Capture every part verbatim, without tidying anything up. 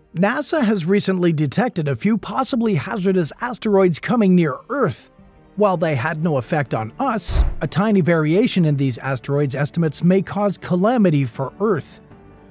NASA has recently detected a few possibly hazardous asteroids coming near Earth. While they had no effect on us, a tiny variation in these asteroids' estimates may cause calamity for Earth.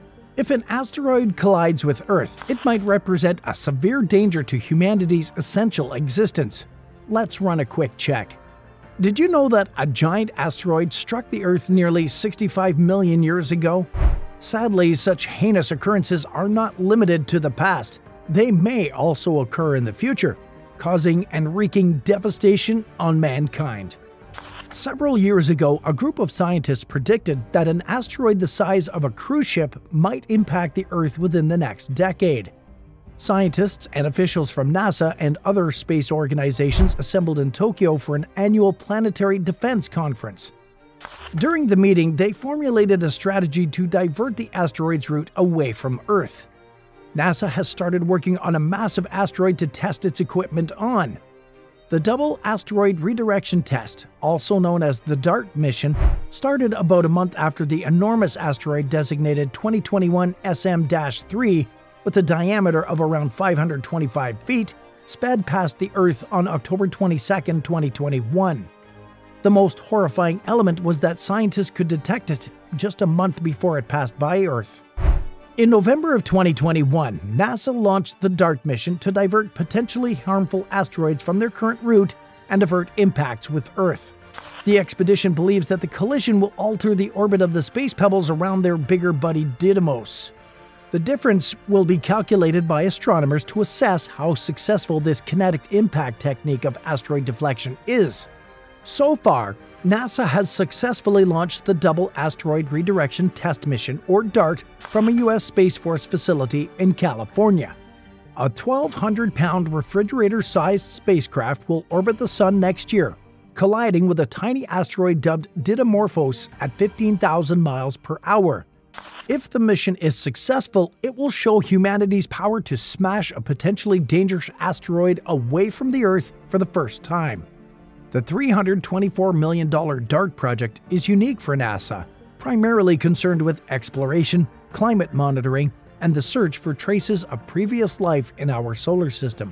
If an asteroid collides with Earth, it might represent a severe danger to humanity's essential existence. Let's run a quick check. Did you know that a giant asteroid struck the Earth nearly sixty-five million years ago? Sadly, such heinous occurrences are not limited to the past. They may also occur in the future, causing and wreaking devastation on mankind. Several years ago, a group of scientists predicted that an asteroid the size of a cruise ship might impact the Earth within the next decade. Scientists and officials from NASA and other space organizations assembled in Tokyo for an annual planetary defense conference. During the meeting, they formulated a strategy to divert the asteroid's route away from Earth. NASA has started working on a massive asteroid to test its equipment on. The Double Asteroid Redirection Test, also known as the DART mission, started about a month after the enormous asteroid designated twenty twenty-one S M three, with a diameter of around five hundred twenty-five feet, sped past the Earth on October twenty-second, twenty twenty-one. The most horrifying element was that scientists could detect it just a month before it passed by Earth. In November of twenty twenty-one, NASA launched the DART mission to divert potentially harmful asteroids from their current route and avert impacts with Earth. The expedition believes that the collision will alter the orbit of the space pebbles around their bigger buddy Didymos. The difference will be calculated by astronomers to assess how successful this kinetic impact technique of asteroid deflection is. So far, NASA has successfully launched the Double Asteroid Redirection Test mission, or DART, from a U S Space Force facility in California. A twelve hundred pound refrigerator-sized spacecraft will orbit the Sun next year, colliding with a tiny asteroid dubbed Didymorphos at fifteen thousand miles per hour. If the mission is successful, it will show humanity's power to smash a potentially dangerous asteroid away from the Earth for the first time. The three hundred twenty-four million dollar DART project is unique for NASA, primarily concerned with exploration, climate monitoring, and the search for traces of previous life in our solar system.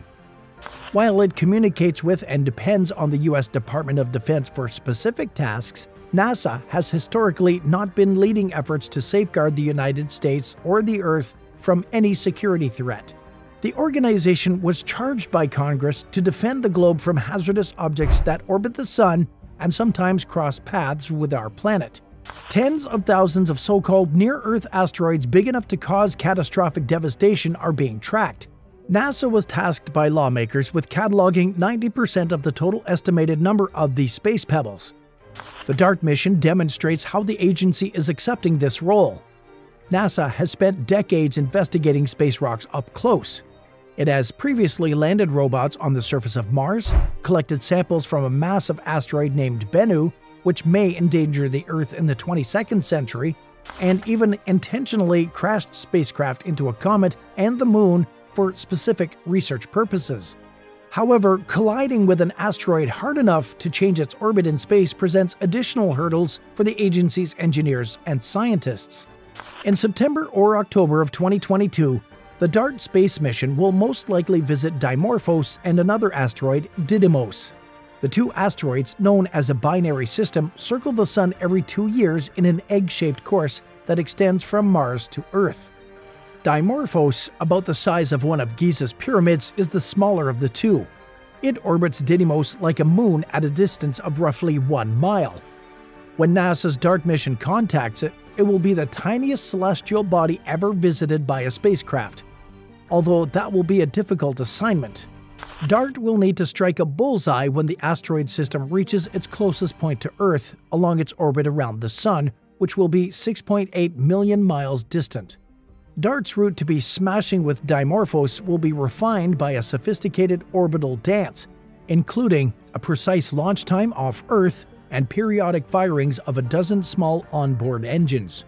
While it communicates with and depends on the U S Department of Defense for specific tasks, NASA has historically not been leading efforts to safeguard the United States or the Earth from any security threat. The organization was charged by Congress to defend the globe from hazardous objects that orbit the Sun and sometimes cross paths with our planet. Tens of thousands of so-called near-Earth asteroids big enough to cause catastrophic devastation are being tracked. NASA was tasked by lawmakers with cataloging ninety percent of the total estimated number of these space pebbles. The DART mission demonstrates how the agency is accepting this role. NASA has spent decades investigating space rocks up close. It has previously landed robots on the surface of Mars, collected samples from a massive asteroid named Bennu, which may endanger the Earth in the twenty-second century, and even intentionally crashed spacecraft into a comet and the Moon for specific research purposes. However, colliding with an asteroid hard enough to change its orbit in space presents additional hurdles for the agency's engineers and scientists. In September or October of twenty twenty-two, the DART space mission will most likely visit Dimorphos and another asteroid, Didymos. The two asteroids, known as a binary system, circle the Sun every two years in an egg-shaped course that extends from Mars to Earth. Dimorphos, about the size of one of Giza's pyramids, is the smaller of the two. It orbits Didymos like a moon at a distance of roughly one mile. When NASA's DART mission contacts it, it will be the tiniest celestial body ever visited by a spacecraft. Although that will be a difficult assignment. DART will need to strike a bullseye when the asteroid system reaches its closest point to Earth along its orbit around the Sun, which will be six point eight million miles distant. DART's route to be smashing with Dimorphos will be refined by a sophisticated orbital dance, including a precise launch time off Earth and periodic firings of a dozen small onboard engines.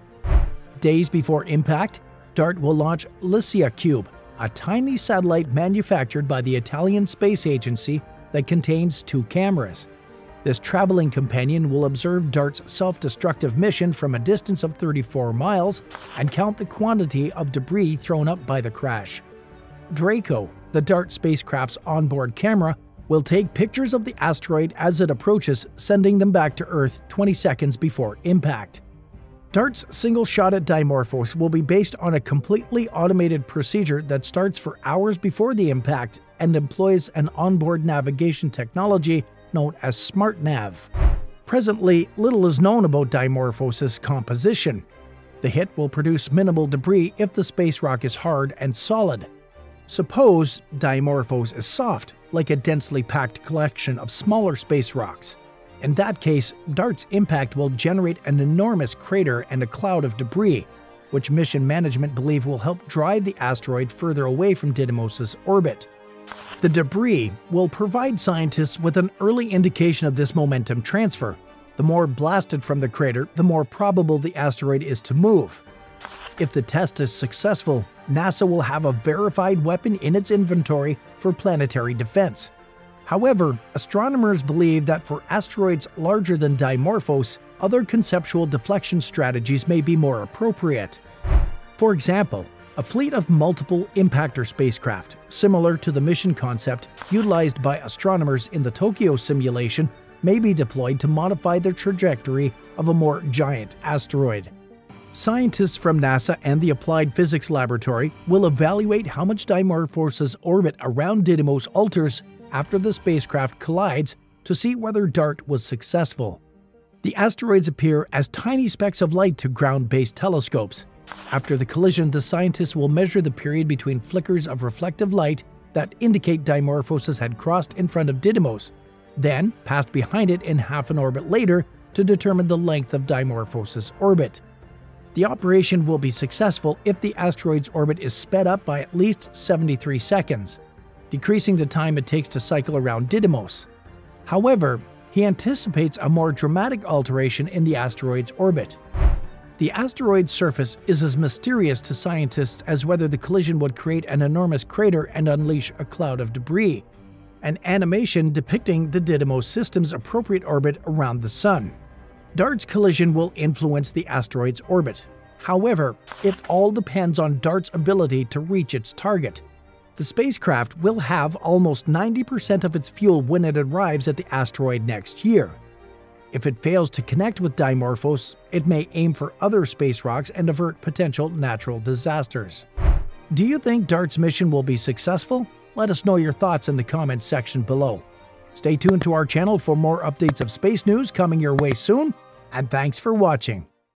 Days before impact, DART will launch LYSIA-CUBE, a tiny satellite manufactured by the Italian Space Agency that contains two cameras. This traveling companion will observe DART's self-destructive mission from a distance of thirty-four miles and count the quantity of debris thrown up by the crash. Draco, the DART spacecraft's onboard camera, will take pictures of the asteroid as it approaches, sending them back to Earth twenty seconds before impact. DART's single shot at Dimorphos will be based on a completely automated procedure that starts for hours before the impact and employs an onboard navigation technology known as SmartNav. Presently, little is known about Dimorphos' composition. The hit will produce minimal debris if the space rock is hard and solid. Suppose Dimorphos is soft, like a densely packed collection of smaller space rocks. In that case, DART's impact will generate an enormous crater and a cloud of debris, which mission management believe will help drive the asteroid further away from Didymos' orbit. The debris will provide scientists with an early indication of this momentum transfer. The more blasted from the crater, the more probable the asteroid is to move. If the test is successful, NASA will have a verified weapon in its inventory for planetary defense. However, astronomers believe that for asteroids larger than Dimorphos, other conceptual deflection strategies may be more appropriate. For example, a fleet of multiple impactor spacecraft, similar to the mission concept utilized by astronomers in the Tokyo simulation, may be deployed to modify the trajectory of a more giant asteroid. Scientists from NASA and the Applied Physics Laboratory will evaluate how much Dimorphos' orbit around Didymos alters after the spacecraft collides to see whether DART was successful. The asteroids appear as tiny specks of light to ground-based telescopes. After the collision, the scientists will measure the period between flickers of reflective light that indicate Dimorphos had crossed in front of Didymos, then passed behind it in half an orbit later to determine the length of Dimorphos' orbit. The operation will be successful if the asteroid's orbit is sped up by at least seventy-three seconds, decreasing the time it takes to cycle around Didymos. However, he anticipates a more dramatic alteration in the asteroid's orbit. The asteroid's surface is as mysterious to scientists as whether the collision would create an enormous crater and unleash a cloud of debris, an animation depicting the Didymos system's appropriate orbit around the Sun. DART's collision will influence the asteroid's orbit. However, it all depends on DART's ability to reach its target. The spacecraft will have almost ninety percent of its fuel when it arrives at the asteroid next year. If it fails to connect with Dimorphos, it may aim for other space rocks and avert potential natural disasters. Do you think DART's mission will be successful? Let us know your thoughts in the comments section below. Stay tuned to our channel for more updates of space news coming your way soon, and thanks for watching.